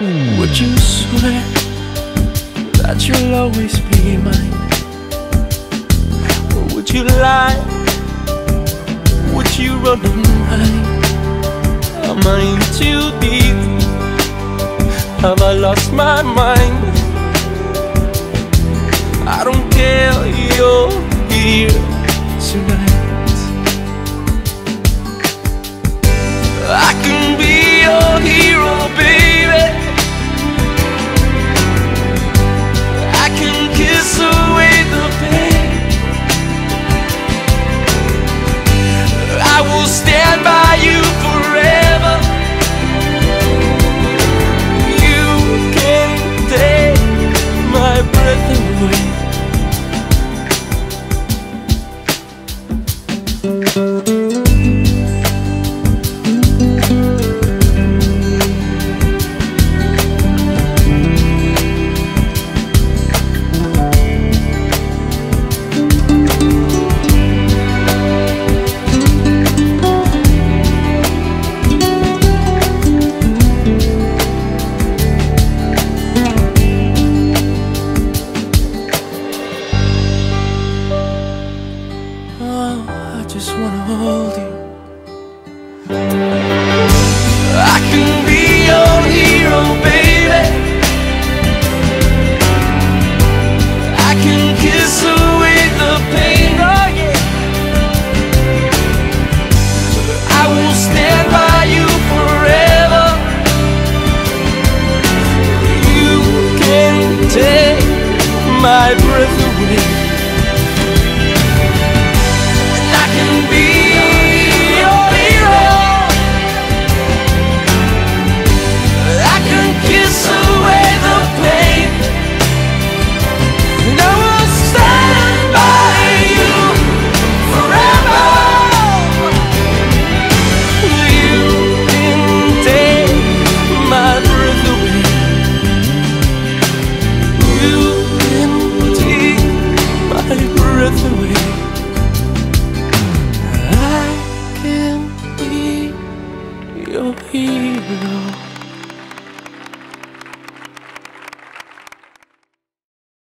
Would you swear that you'll always be mine? Or would you lie? Would you run and hide? Am I in too deep? Have I lost my mind? I don't care, you're here tonight. I can